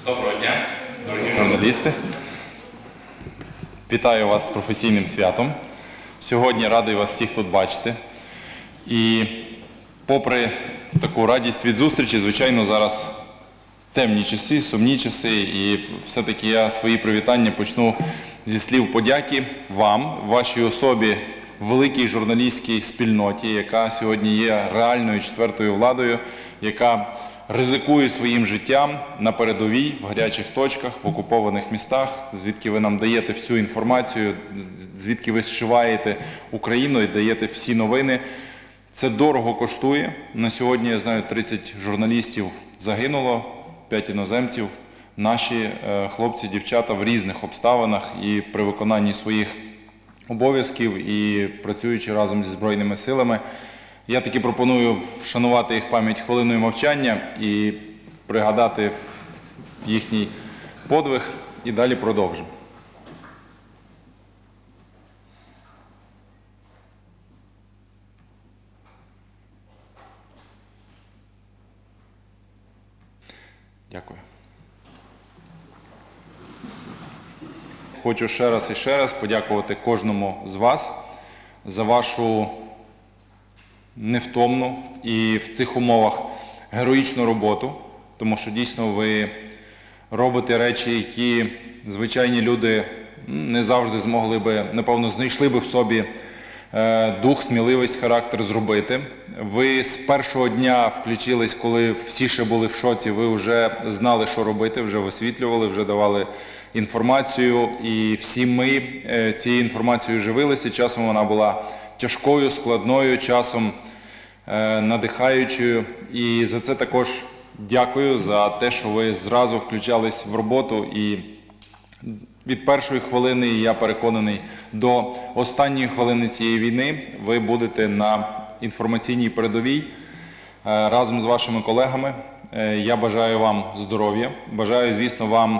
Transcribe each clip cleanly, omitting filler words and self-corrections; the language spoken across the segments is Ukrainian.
Доброго дня, дорогі журналісти. Вітаю вас з професійним святом. Сьогодні радий вас всіх тут бачити. І попри таку радість від зустрічі, звичайно, зараз темні часи, сумні часи. І все-таки я свої привітання почну зі слів подяки вам, вашій особі, великій журналістській спільноті, яка сьогодні є реальною четвертою владою, яка ризикує своїм життям на передовій, в гарячих точках, в окупованих містах, звідки ви нам даєте всю інформацію, звідки ви зшиваєте Україну і даєте всі новини. Це дорого коштує. На сьогодні, я знаю, 30 журналістів загинуло, 5 іноземців. Наші хлопці, дівчата в різних обставинах і при виконанні своїх обов'язків і працюючи разом зі Збройними силами. Я таки пропоную вшанувати їх пам'ять хвилиною мовчання і пригадати їхній подвиг, і далі продовжимо. Дякую. Хочу ще раз подякувати кожному з вас за вашу невтомну і в цих умовах героїчну роботу, тому що дійсно ви робите речі, які звичайні люди не завжди змогли би, напевно, знайшли би в собі дух, сміливість, характер зробити. Ви з першого дня включились, коли всі ще були в шоці, ви вже знали, що робити, вже висвітлювали, вже давали інформацію, і всі ми цією інформацією живилися. Часом вона була тяжкою, складною, часом надихаючою. І за це також дякую, за те, що ви зразу включались в роботу. І від першої хвилини, і я переконаний, до останньої хвилини цієї війни ви будете на інформаційній передовій разом з вашими колегами. Я бажаю вам здоров'я, бажаю, звісно, вам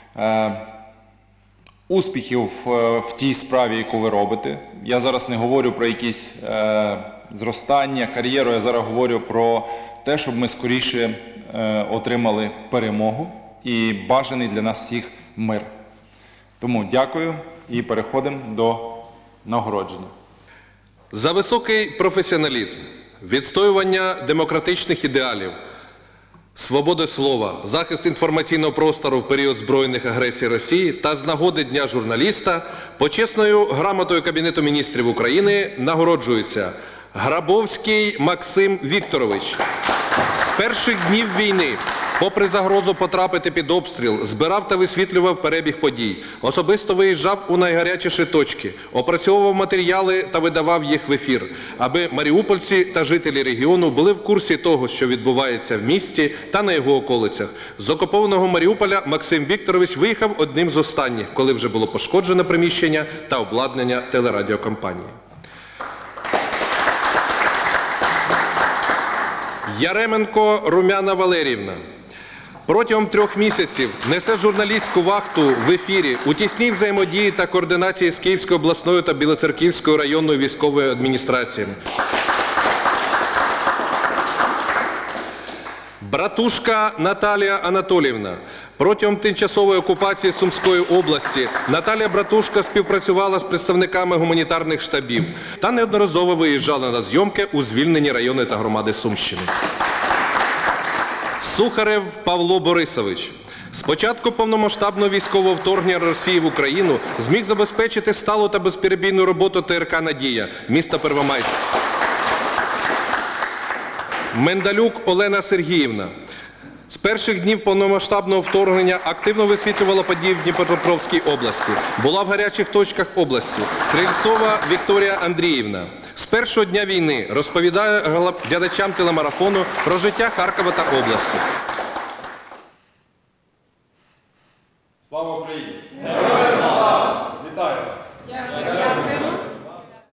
успіхів в тій справі, яку ви робите. Я зараз не говорю про якісь зростання, кар'єру, я зараз говорю про те, щоб ми скоріше отримали перемогу і бажаний для нас всіх мир. Тому дякую і переходимо до нагородження. За високий професіоналізм, відстоювання демократичних ідеалів, свободи слова, захист інформаційного простору в період збройних агресій Росії та з нагоди Дня журналіста почесною грамотою Кабінету міністрів України нагороджується Грабовський Максим Вікторович. З перших днів війни, попри загрозу потрапити під обстріл, збирав та висвітлював перебіг подій. Особисто виїжджав у найгарячіші точки, опрацьовував матеріали та видавав їх в ефір, аби маріупольці та жителі регіону були в курсі того, що відбувається в місті та на його околицях. З окупованого Маріуполя Максим Вікторович виїхав одним з останніх, коли вже було пошкоджено приміщення та обладнання телерадіокомпанії. Яременко Румяна Валеріївна. Протягом 3 місяців несе журналістську вахту в ефірі у тісній взаємодії та координації з Київською обласною та Білоцерківською районною військовою адміністраціями. Братушка Наталія Анатоліївна. Протягом тимчасової окупації Сумської області Наталія Братушка співпрацювала з представниками гуманітарних штабів та неодноразово виїжджала на зйомки у звільнені райони та громади Сумщини. Сухарев Павло Борисович. З початку повномасштабного військового вторгнення Росії в Україну зміг забезпечити сталу та безперебійну роботу ТРК «Надія» міста Первомайськ. Мендалюк Олена Сергіївна. З перших днів повномасштабного вторгнення активно висвітлювала події в Дніпропетровській області. Була в гарячих точках області. Стрільцова Вікторія Андріївна. З першого дня війни розповідає глядачам телемарафону про життя Харкова та області. Слава Україні! Героям слава! Вітаю вас! Дякую.